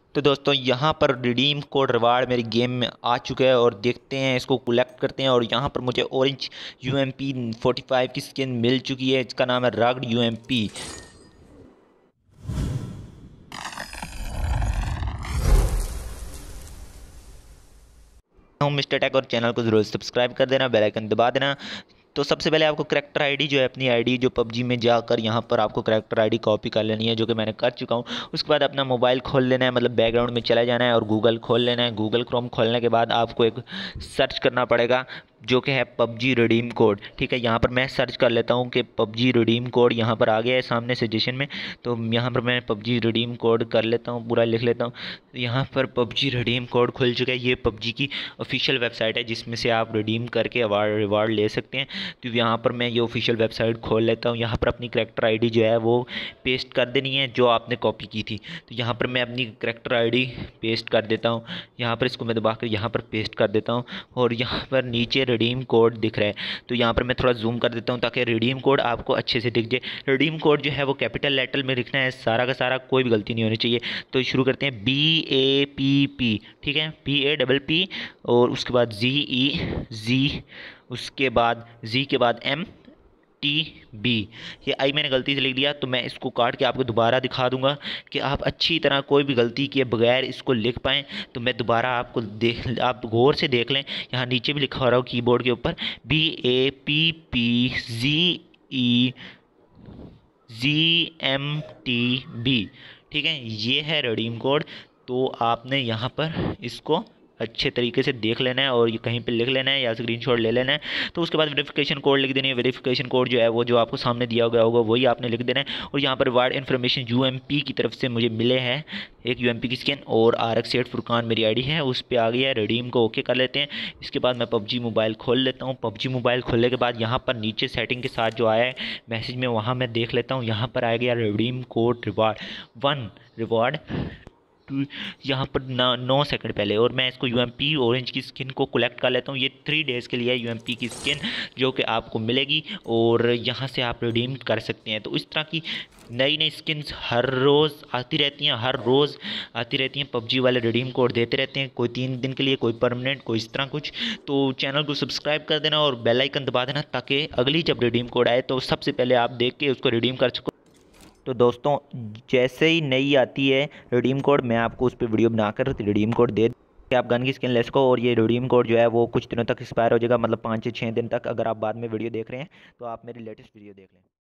तो दोस्तों यहाँ पर रिडीम कोड रिवार्ड मेरी गेम में आ चुका है और देखते हैं, इसको कलेक्ट करते हैं। और यहाँ पर मुझे ऑरेंज UMP 45 की स्किन मिल चुकी है, इसका नाम है रग्ड UMP। हूँ मिस्टर टेक और चैनल को ज़रूर सब्सक्राइब कर देना, बेल आइकन दबा देना। तो सबसे पहले आपको करैक्टर आईडी जो है, अपनी आईडी जो पबजी में जाकर यहाँ पर आपको करैक्टर आईडी कॉपी कर लेनी है, जो कि मैंने कर चुका हूँ। उसके बाद अपना मोबाइल खोल लेना है, मतलब बैकग्राउंड में चला जाना है और गूगल खोल लेना है। गूगल क्रोम खोलने के बाद आपको एक सर्च करना पड़ेगा जो कि है पबजी रिडीम कोड। ठीक है, यहाँ पर मैं सर्च कर लेता हूँ कि पबजी रिडीम कोड यहाँ पर आ गया है सामने सजेशन में। तो यहाँ पर मैं पबजी रिडीम कोड कर लेता हूँ, पूरा लिख लेता हूँ। तो यहाँ पर पबजी रिडीम कोड खुल चुका है। ये पबजी की ऑफिशियल वेबसाइट है जिसमें से आप रिडीम करके रिवार्ड ले सकते हैं। तो यहाँ पर मैं ये ऑफिशियल वेबसाइट खोल लेता हूँ। यहाँ पर अपनी करैक्टर आईडी जो है वो पेस्ट कर देनी है जो आपने कॉपी की थी। तो यहाँ पर मैं अपनी करैक्टर आईडी पेस्ट कर देता हूँ। यहाँ पर इसको मैं दबा कर यहाँ पर पेस्ट कर देता हूँ और यहाँ पर नीचे रिडीम कोड दिख रहा है। तो यहाँ पर मैं थोड़ा जूम कर देता हूँ ताकि रिडीम कोड आपको अच्छे से दिख जाए। रिडीम कोड जो है वो कैपिटल लेटर में लिखना है, सारा का सारा, कोई भी गलती नहीं होनी चाहिए। तो शुरू करते हैं BAPP। ठीक है, PAPP और उसके बाद ZEZ, उसके बाद Z के बाद MTB। ये आई मैंने गलती से लिख दिया, तो मैं इसको काट के आपको दोबारा दिखा दूंगा कि आप अच्छी तरह कोई भी गलती किए बगैर इसको लिख पाएँ। तो मैं दोबारा आपको आप गौर से देख लें, यहाँ नीचे भी लिखा हो रहा हो कीबोर्ड के ऊपर BAPPZEMTB। ठीक है, ये है रिडीम कोड। तो आपने यहाँ पर इसको अच्छे तरीके से देख लेना है और ये कहीं पे लिख लेना है या स्क्रीनशॉट ले लेना है। तो उसके बाद वेरिफिकेशन कोड लिख देनी है। वेरिफिकेशन कोड जो है वो जो आपको सामने दिया गया होगा वही आपने लिख देना है। और यहाँ पर रिवार्ड इन्फॉर्मेशन UMP की तरफ से मुझे मिले हैं एक UMP की स्किन और RX8 फुरकान मेरी आईडी है, उस पर आ गया है। रिडीम को ओके कर लेते हैं। इसके बाद मैं पबजी मोबाइल खोल लेता हूँ। पबजी मोबाइल खोलने के बाद यहाँ पर नीचे सेटिंग के साथ जो आया है मैसेज में, वहाँ मैं देख लेता हूँ। यहाँ पर आ गया रिडीम कोड रिवार्ड 1 रिवार्ड यहाँ पर 9 सेकंड पहले। और मैं इसको UMP ऑरेंज की स्किन को कलेक्ट कर लेता हूँ। ये 3 डेज़ के लिए UMP की स्किन जो कि आपको मिलेगी और यहाँ से आप रिडीम कर सकते हैं। तो इस तरह की नई नई स्किन्स हर रोज़ आती रहती हैं, हर रोज़ आती रहती हैं। पबजी वाले रिडीम कोड देते रहते हैं, कोई 3 दिन के लिए, कोई परमानेंट, कोई इस तरह कुछ। तो चैनल को सब्सक्राइब कर देना और बेल आइकन दबा देना ताकि अगली जब रिडीम कोड आए तो सबसे पहले आप देख के उसको रिडीम कर सको। तो दोस्तों जैसे ही नई आती है रिडीम कोड, मैं आपको उस पर वीडियो बनाकर रिडीम कोड दे कि आप गन की स्किन ले सको। और ये रिडीम कोड जो है वो कुछ दिनों तक एक्सपायर हो जाएगा, मतलब 5 से 6 दिन तक। अगर आप बाद में वीडियो देख रहे हैं तो आप मेरी लेटेस्ट वीडियो देख लें।